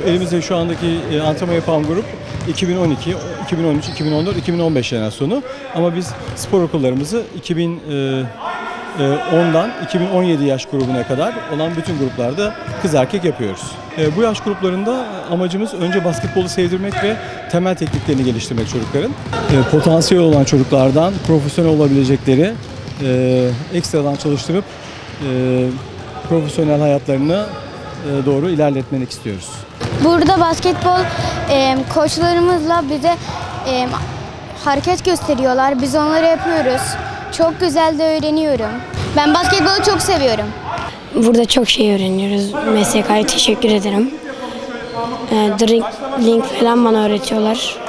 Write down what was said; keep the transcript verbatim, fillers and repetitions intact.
elimizde şu andaki e, antrenman yapan grup iki bin on iki, iki bin on üç, iki bin on dört, iki bin on beş jenerasyonu. Ama biz spor okullarımızı iki bin ondan iki bin on yedi yaş grubuna kadar olan bütün gruplarda kız erkek yapıyoruz. Bu yaş gruplarında amacımız önce basketbolu sevdirmek ve temel tekniklerini geliştirmek çocukların. Potansiyel olan çocuklardan profesyonel olabilecekleri ekstradan çalıştırıp profesyonel hayatlarına doğru ilerletmek istiyoruz. Burada basketbol e, koçlarımızla bize e, hareket gösteriyorlar. Biz onları yapıyoruz. Çok güzel de öğreniyorum. Ben basketbolu çok seviyorum. Burada çok şey öğreniyoruz. M S K'ya teşekkür ederim. E, dribbling falan bana öğretiyorlar.